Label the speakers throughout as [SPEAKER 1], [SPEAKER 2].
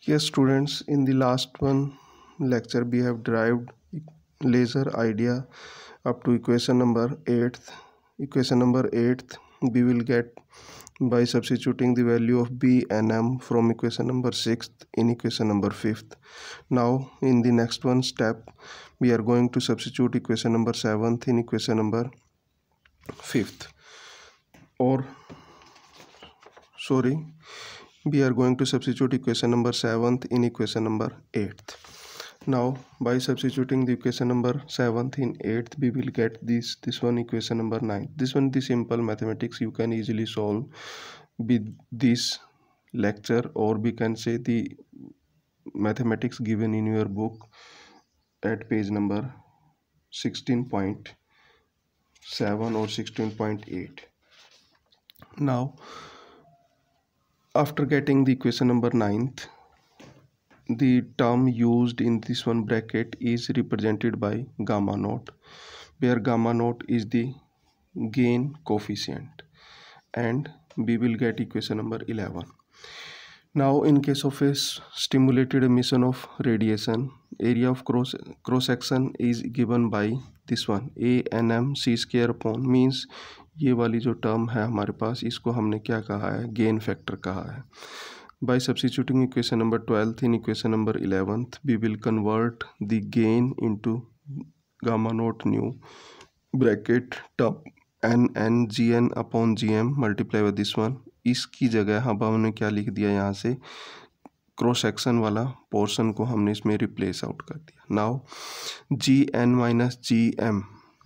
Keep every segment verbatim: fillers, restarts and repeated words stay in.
[SPEAKER 1] Yes, students, in the last one lecture we have derived laser idea up to equation number eighth. Equation number eighth we will get by substituting the value of b and m from equation number sixth in equation number fifth. Now in the next one step we are going to substitute equation number seventh in equation number fifth, or sorry we are going to substitute equation number seventh in equation number eighth. Now by substituting the equation number seventh in eighth we will get this this one equation number nine. This one, the simple mathematics you can easily solve with this lecture, or we can say the mathematics given in your book at page number sixteen point seven or sixteen point eight. Now after getting the equation number ninth, the term used in this one bracket is represented by gamma naught, where gamma naught is the gain coefficient, and we will get equation number eleven. Now in case of a stimulated emission of radiation, area of cross cross section is given by this one a n m c square upon, means ये वाली जो term है हमारे पास, इसको हमने क्या कहा है, गेन फैक्टर कहा है. By substituting equation number twelfth in equation number eleventh, we will convert the gain into gamma naught nu bracket term n n gn upon gm multiply with this one. इसकी जगह अब हमने क्या लिख दिया, यहाँ से क्रॉस सेक्शन वाला पोर्शन को हमने इसमें रिप्लेस आउट कर दिया. Now G N minus G M,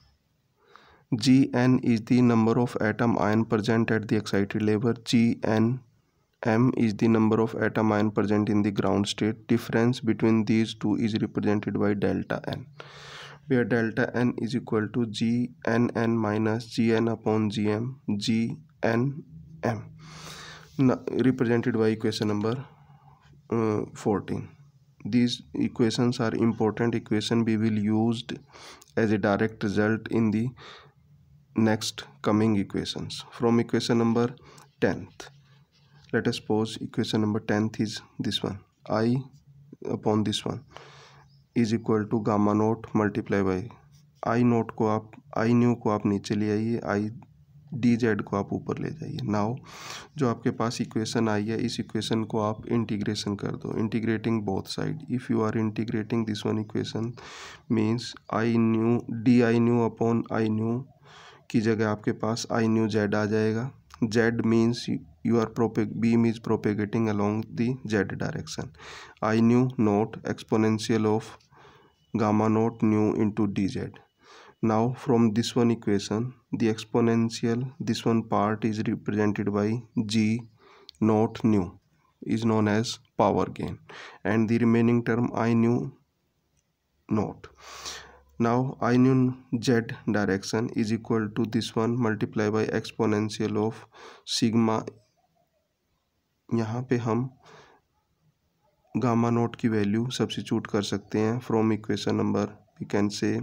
[SPEAKER 1] Gn is the number of atom ion present at the excited level, Gn m is the number of atom ion present in the ground state. Difference between these two is represented by delta n, where delta n is equal to Gnn minus Gn upon Gm, Gnm, represented by equation number uh, fourteen. These equations are important equation we will used as a direct result in the next coming equations. From equation number tenth, let us suppose equation number tenth is this one, I upon this one is equal to gamma naught multiply by I naught को आप I new को आप नीचे ले आइए, I D Z को आप ऊपर ले जाइए. नाउ जो आपके पास इक्वेशन आई है, इस इक्वेशन को आप इंटीग्रेशन कर दो, integrating both side. If you are integrating this one equation means I nu d I nu upon I nu की जगह आपके पास आई न्यू जेड आ जाएगा. Z means you are propag beam is propagating along the Z direction. I nu naught exponential of gamma naught nu into d Z. Now from this one equation, the exponential, this one part is represented by G naught nu, is known as power gain, and the remaining term I nu naught. Now I nu z direction is equal to this one multiply by exponential of sigma. यहाँ पे हम gamma naught की value substitute कर सकते हैं from equation number, we can say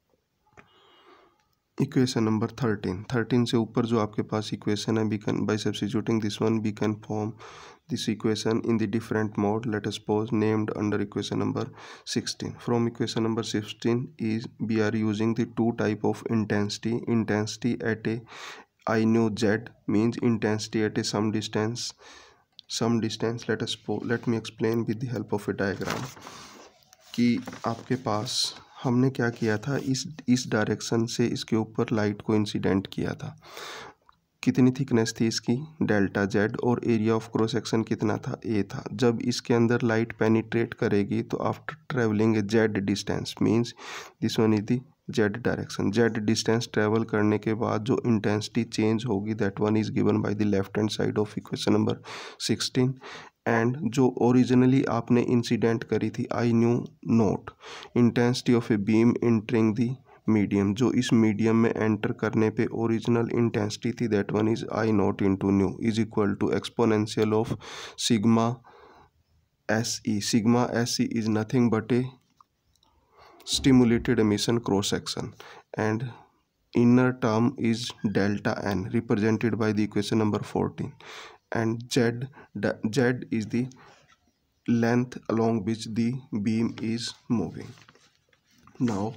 [SPEAKER 1] equation number thirteen. Thirteen से ऊपर जो आपके पास इक्वेशन है, we can by substituting this one we can form this equation in the different mode. Let us suppose named under equation number sixteen. From equation number sixteen is we are using the two type of intensity. Intensity at a I nu Z means intensity at a some distance some distance. Let us let me explain with the help of a diagram कि आपके पास हमने क्या किया था, इस इस direction से इसके ऊपर लाइट को इंसिडेंट किया था. कितनी थिकनेस थी इसकी, डेल्टा जेड, और एरिया ऑफ क्रॉस सेक्शन कितना था, ए था. जब इसके अंदर लाइट पेनिट्रेट करेगी तो after travelling a Z distance means this one is the Z direction, Z distance travel करने के बाद जो इंटेंसिटी चेंज होगी that one is given by the left hand side of equation number sixteen. And जो originally आपने incident करी थी I nu naught, intensity of a beam entering the medium, जो इस मीडियम में एंटर करने पे ओरिजिनल इंटेंसिटी थी that one is I note into nu is equal to exponential of sigma S E. Sigma S E is nothing but a stimulated emission cross section, and inner term is delta n represented by the equation number fourteen, and z z is the length along which the beam is moving. Now,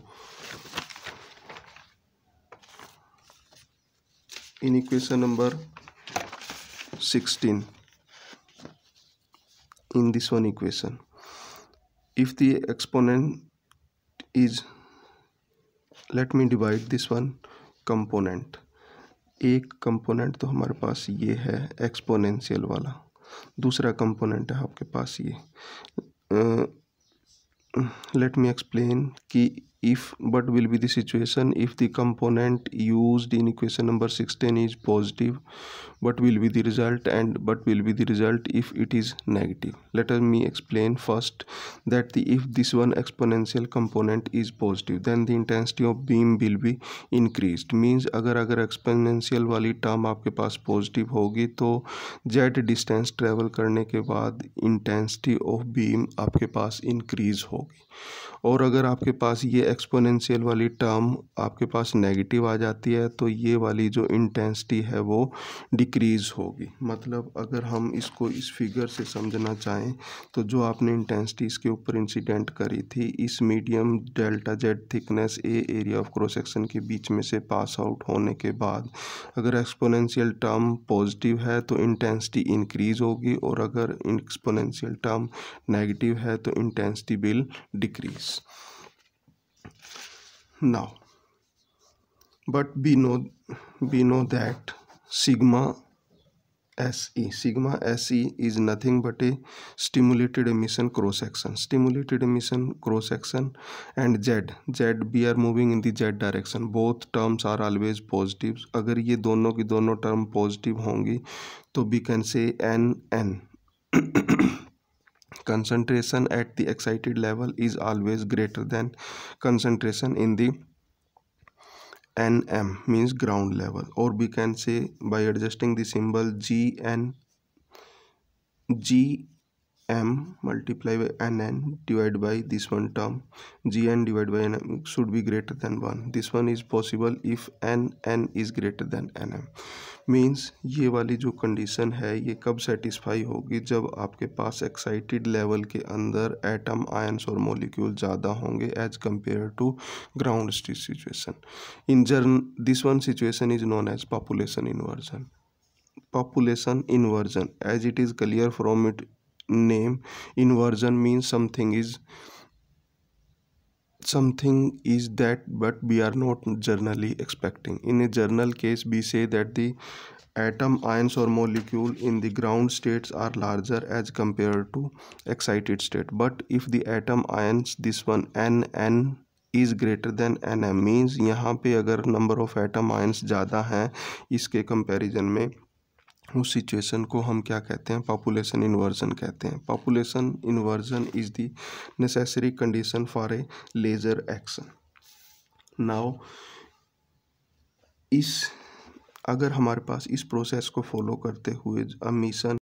[SPEAKER 1] in equation number sixteen, in this one equation, if the exponent is, let me divide this one component. एक component तो हमारे पास ये है exponential वाला, दूसरा component है आपके पास ये. लेट मी एक्सप्लेन कि if what will be the situation if the component used in equation number sixteen is positive, what will be the result, and what will be the result if it is negative. Let me explain first that the if this one exponential component is positive, then the intensity of beam will be increased. Means अगर अगर exponential वाली term आपके पास positive होगी तो z distance travel करने के बाद intensity of beam आपके पास इंक्रीज होगी. और अगर आपके पास ये एक्सपोनेंशियल वाली टर्म आपके पास नेगेटिव आ जाती है तो ये वाली जो इंटेंसिटी है वो डिक्रीज़ होगी. मतलब अगर हम इसको इस फिगर से समझना चाहें तो जो आपने इंटेंसिटी इसके ऊपर इंसिडेंट करी थी, इस medium delta Z thickness a area of cross section के बीच में से पास आउट होने के बाद अगर एक्सपोनेंशियल टर्म पॉजिटिव है तो इंटेंसिटी इंक्रीज होगी, और अगर एक्सपोनेंशियल टर्म नेगेटिव है तो intensity will decrease. Now, but we know we know that sigma Se sigma Se is nothing but a stimulated emission cross section. Stimulated emission cross section and Z Z we are moving in the Z direction. Both terms are always positive. अगर ये दोनों की दोनों term positive होंगी तो we can say N N. Concentration at the excited level is always greater than concentration in the N M, means ground level, or we can say by adjusting the symbol G N G M multiply by N N divided by this one term, G N divided by N M should be greater than one. This one is possible if N N is greater than N M. Means ये वाली जो condition है ये कब satisfy होगी, जब आपके पास excited level के अंदर एटम आयंस और मॉलिक्यूल ज़्यादा होंगे as compare to ground state situation. In जर्न this one situation is known as population inversion. Population inversion as it is clear from it name, inversion means something is something is that but we are not generally expecting. In a general case we say that the atom ions or molecule in the ground states are larger as compared to excited state. But if the atom ions, this one N N is greater than N M, means यहाँ पे अगर number of atom ions ज़्यादा हैं इसके comparison में, उस situation को हम क्या कहते हैं, पॉपुलेशन इन्वर्जन कहते हैं. Population inversion is the necessary condition for a laser action. Now इस अगर हमारे पास इस प्रोसेस को फॉलो करते हुए एमिशन